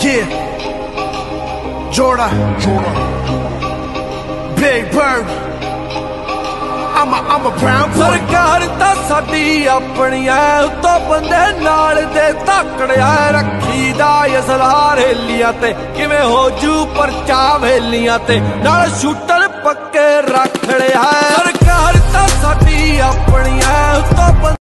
Yeah, Jordan, Big Bird. I'm a brown boy. सरकार ता साडी अपनी है उतो बंदे नाल दे तकड़िया रखी दा असलार हेलियां ते किवें हो जू परचा वेलियां ते नाल शूटर पक्के रख लिया। सरकार ता साडी अपनी है उतो